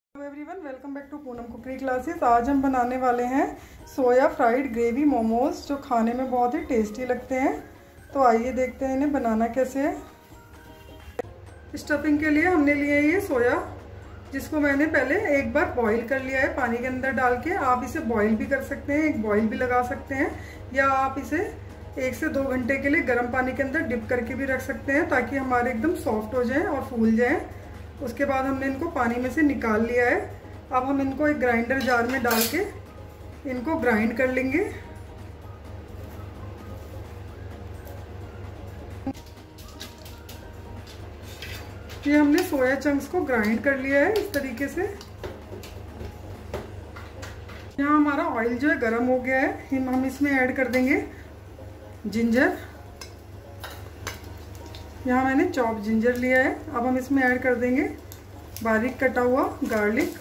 Hello everyone, welcome back to Poonam cooking classes. आज हम बनाने वाले हैं सोया फ्राइड ग्रेवी मोमोज, जो खाने में बहुत ही टेस्टी लगते हैं। तो आइए देखते हैं इन्हें बनाना कैसे है। स्टफिंग के लिए हमने लिए ये सोया, जिसको मैंने पहले एक बार बॉईल कर लिया है पानी के अंदर डाल के। आप इसे बॉईल भी कर सकते हैं, एक बॉईल भी लगा सकते हैं, या आप इसे 1 से 2 घंटे के लिए गर्म पानी के अंदर डिप करके भी रख सकते हैं, ताकि हमारे एकदम सॉफ्ट हो जाएं और फूल जाएं। उसके बाद हमने इनको पानी में से निकाल लिया है। अब हम इनको एक ग्राइंडर जार में डाल के इनको ग्राइंड कर लेंगे। ये हमने सोया चंक्स को ग्राइंड कर लिया है इस तरीके से। यहाँ हमारा ऑयल जो है गर्म हो गया है। हम इसमें ऐड कर देंगे जिंजर। यहाँ मैंने चॉप जिंजर लिया है। अब हम इसमें ऐड कर देंगे बारीक कटा हुआ गार्लिक।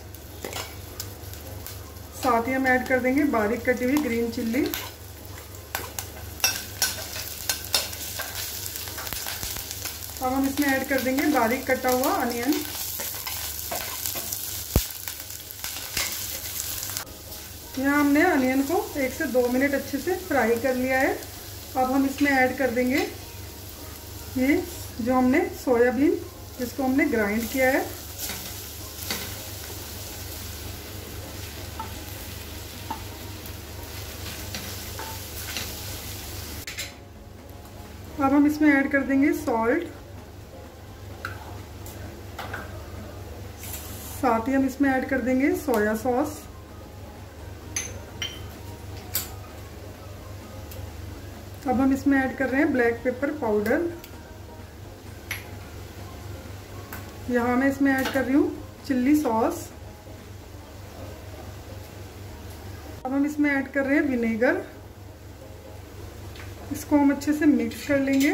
साथ ही हम ऐड कर देंगे बारीक कटी हुई ग्रीन चिल्ली। अब हम इसमें ऐड कर देंगे बारीक कटा हुआ अनियन। यहाँ हमने अनियन को 1 से 2 मिनट अच्छे से फ्राई कर लिया है। अब हम इसमें ऐड कर देंगे ये जो हमने सोयाबीन, जिसको हमने ग्राइंड किया है। अब हम इसमें ऐड कर देंगे सॉल्ट। साथ ही हम इसमें ऐड कर देंगे सोया सॉस। अब हम इसमें ऐड कर रहे हैं ब्लैक पेपर पाउडर। यहाँ मैं इसमें ऐड कर रही हूँ चिल्ली सॉस। अब हम इसमें ऐड कर रहे हैं विनेगर। इसको हम अच्छे से मिक्स कर लेंगे।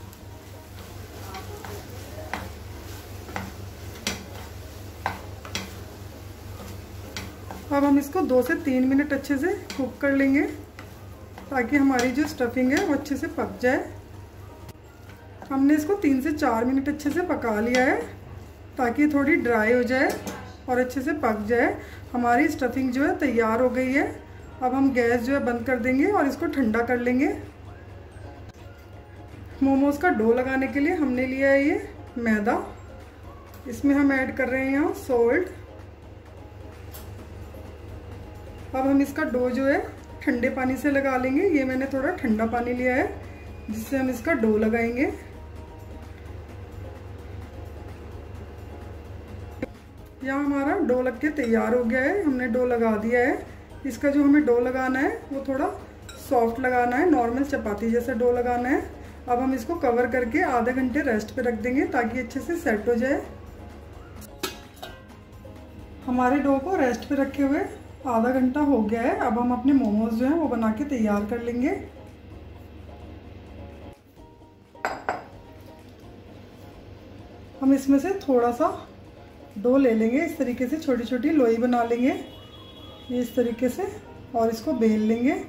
अब हम इसको 2 से 3 मिनट अच्छे से कुक कर लेंगे, ताकि हमारी जो स्टफिंग है वो अच्छे से पक जाए। हमने इसको 3 से 4 मिनट अच्छे से पका लिया है, ताकि थोड़ी ड्राई हो जाए और अच्छे से पक जाए। हमारी स्टफिंग जो है तैयार हो गई है। अब हम गैस जो है बंद कर देंगे और इसको ठंडा कर लेंगे। मोमोज का डो लगाने के लिए हमने लिया है ये मैदा। इसमें हम ऐड कर रहे हैं यहाँ सॉल्ट। अब हम इसका डो जो है ठंडे पानी से लगा लेंगे। ये मैंने थोड़ा ठंडा पानी लिया है, जिससे हम इसका डो लगाएंगे। यहाँ हमारा डो लग के तैयार हो गया है। हमने डो लगा दिया है। इसका जो हमें डो लगाना है वो थोड़ा सॉफ्ट लगाना है, नॉर्मल चपाती जैसा डो लगाना है। अब हम इसको कवर करके आधे घंटे रेस्ट पे रख देंगे, ताकि अच्छे से सेट हो जाए। हमारे डो को रेस्ट पे रखे हुए आधा घंटा हो गया है। अब हम अपने मोमोज जो हैं वो बना के तैयार कर लेंगे। हम इसमें से थोड़ा सा डो ले लेंगे, इस तरीके से छोटी छोटी लोई बना लेंगे ये इस तरीके से, और इसको बेल लेंगे।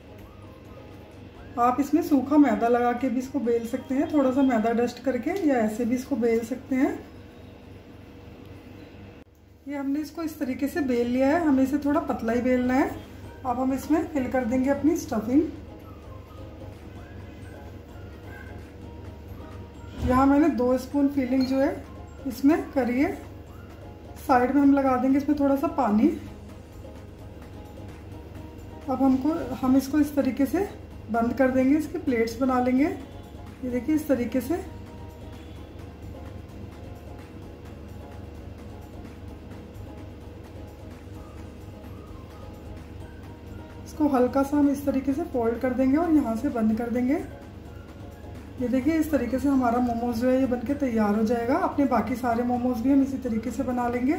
आप इसमें सूखा मैदा लगा के भी इसको बेल सकते हैं, थोड़ा सा मैदा डस्ट करके, या ऐसे भी इसको बेल सकते हैं। ये हमने इसको इस तरीके से बेल लिया है। हमें इसे थोड़ा पतला ही बेलना है। अब हम इसमें फिल कर देंगे अपनी स्टफिंग। यहाँ मैंने 2 स्पून फिलिंग जो है इसमें करी है। साइड में हम लगा देंगे इसमें थोड़ा सा पानी। अब हम इसको इस तरीके से बंद कर देंगे, इसके प्लेट्स बना लेंगे। ये देखिए इस तरीके से। इसको हल्का सा हम इस तरीके से फोल्ड कर देंगे और यहाँ से बंद कर देंगे। ये देखिए इस तरीके से हमारा मोमोज जो है ये बनके तैयार हो जाएगा। अपने बाकी सारे मोमोज भी हम इसी तरीके से बना लेंगे।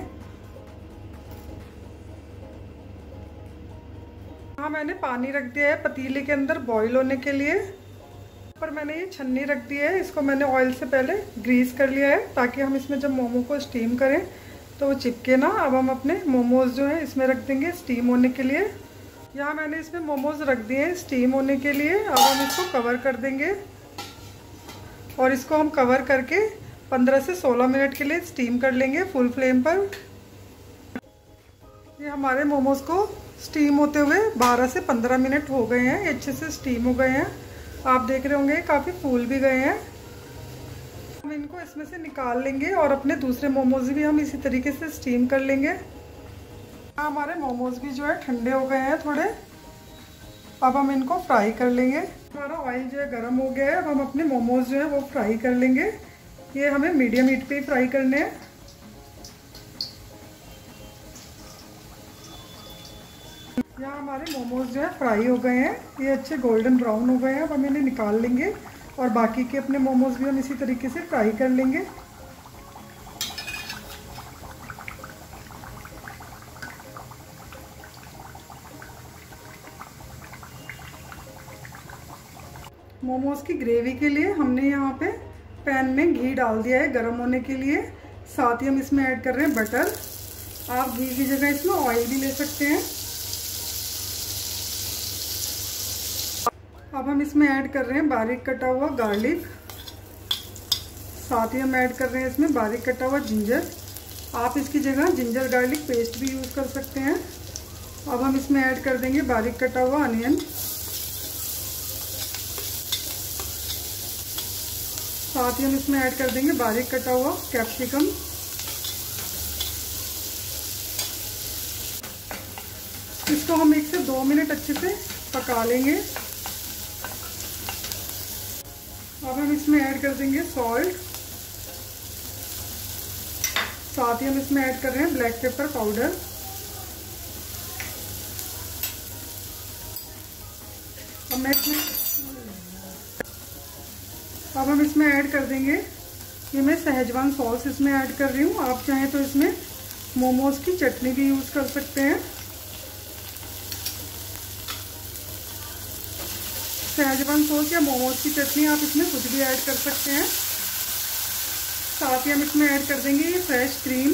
हाँ, मैंने पानी रख दिया है पतीले के अंदर बॉईल होने के लिए। पर मैंने ये छन्नी रख दी है, इसको मैंने ऑयल से पहले ग्रीस कर लिया है, ताकि हम इसमें जब मोमो को स्टीम करें तो वो चिपके ना। अब हम अपने मोमोज जो है इसमें रख देंगे स्टीम होने के लिए। यहाँ मैंने इसमें मोमोज रख दिए हैं स्टीम होने के लिए। अब हम इसको कवर कर देंगे और इसको हम कवर करके 15 से 16 मिनट के लिए स्टीम कर लेंगे फुल फ्लेम पर। ये हमारे मोमोज को स्टीम होते हुए 12 से 15 मिनट हो गए हैं। ये अच्छे से स्टीम हो गए हैं। आप देख रहे होंगे काफ़ी फूल भी गए हैं। हम इनको इसमें से निकाल लेंगे और अपने दूसरे मोमोज भी हम इसी तरीके से स्टीम कर लेंगे। हमारे मोमोज भी जो है ठंडे हो गए हैं थोड़े। अब हम इनको फ्राई कर लेंगे। हमारा ऑयल जो है गर्म हो गया है। अब हम अपने मोमोज जो है वो फ्राई कर लेंगे। ये हमें मीडियम हीट पे ही फ्राई करने हैं। यहाँ हमारे मोमोज जो है फ्राई हो गए हैं। ये अच्छे गोल्डन ब्राउन हो गए हैं। अब हम इन्हें निकाल लेंगे और बाकी के अपने मोमोज भी हम इसी तरीके से फ्राई कर लेंगे। मोमोज की ग्रेवी के लिए हमने यहाँ पे पैन में घी डाल दिया है गर्म होने के लिए। साथ ही हम इसमें ऐड कर रहे हैं बटर। आप घी की जगह इसमें ऑयल भी ले सकते हैं। अब हम इसमें ऐड कर रहे हैं बारीक कटा हुआ गार्लिक। साथ ही हम ऐड कर रहे हैं इसमें बारीक कटा हुआ जिंजर। आप इसकी जगह जिंजर गार्लिक पेस्ट भी यूज़ कर सकते हैं। अब हम इसमें ऐड कर देंगे बारीक कटा हुआ अनियन। साथ ही हम इसमें ऐड कर देंगे बारीक कटा हुआ कैप्सिकम। इसको हम 1 से 2 मिनट अच्छे से पका लेंगे। अब हम इसमें ऐड कर देंगे सॉल्ट। साथ ही हम इसमें ऐड कर रहे हैं ब्लैक पेपर पाउडर। अब हम इसमें ऐड कर देंगे, ये मैं सहजवान सॉस इसमें ऐड कर रही हूँ। आप चाहें तो इसमें मोमोज की चटनी भी यूज़ कर सकते हैं। सहजवान सॉस या मोमोज की चटनी आप इसमें कुछ भी ऐड कर सकते हैं। साथ ही हम इसमें ऐड कर देंगे ये फ्रेश क्रीम।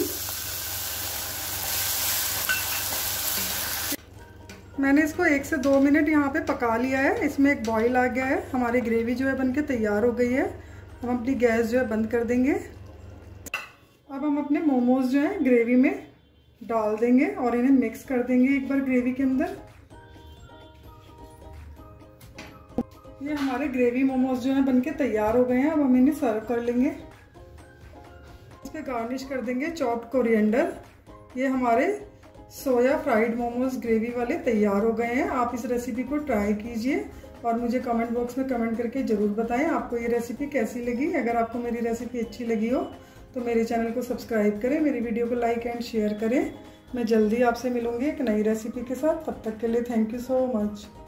मैंने इसको 1 से 2 मिनट यहाँ पे पका लिया है। इसमें एक बॉईल आ गया है। हमारी ग्रेवी जो है बनके तैयार हो गई है। हम अपनी गैस जो है बंद कर देंगे। अब हम अपने मोमोज जो है ग्रेवी में डाल देंगे और इन्हें मिक्स कर देंगे एक बार ग्रेवी के अंदर। ये हमारे ग्रेवी मोमोज जो है बनके तैयार हो गए हैं। अब हम इन्हें सर्व कर लेंगे। इस पे गार्निश कर देंगे चॉप्ड कोरिएंडर। ये हमारे सोया फ्राइड मोमोज ग्रेवी वाले तैयार हो गए हैं। आप इस रेसिपी को ट्राई कीजिए और मुझे कमेंट बॉक्स में कमेंट करके ज़रूर बताएं आपको ये रेसिपी कैसी लगी। अगर आपको मेरी रेसिपी अच्छी लगी हो तो मेरे चैनल को सब्सक्राइब करें, मेरी वीडियो को लाइक एंड शेयर करें। मैं जल्दी आपसे मिलूंगी एक नई रेसिपी के साथ। तब तक के लिए थैंक यू सो मच।